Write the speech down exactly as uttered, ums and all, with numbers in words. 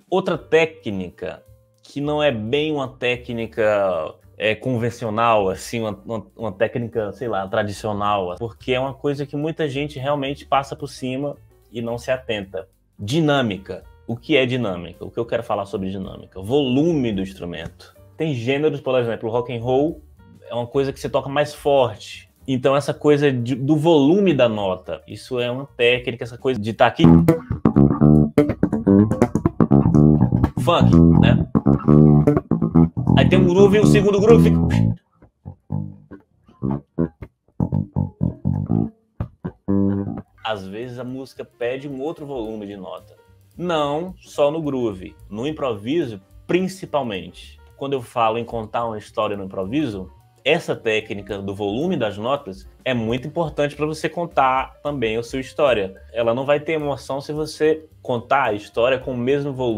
Outra técnica que não é bem uma técnica é, convencional, assim, uma, uma, uma técnica, sei lá, tradicional, porque é uma coisa que muita gente realmente passa por cima e não se atenta. Dinâmica. O que é dinâmica? O que eu quero falar sobre dinâmica? Volume do instrumento. Tem gêneros, por exemplo, o rock and roll é uma coisa que você toca mais forte. Então essa coisa de, do volume da nota, isso é uma técnica, essa coisa de estar aqui. Funk, né? Aí tem um groove e o segundo groove fica... Às vezes a música pede um outro volume de nota. Não só no groove, no improviso principalmente. Quando eu falo em contar uma história no improviso, essa técnica do volume das notas é muito importante para você contar também a sua história. Ela não vai ter emoção se você contar a história com o mesmo volume.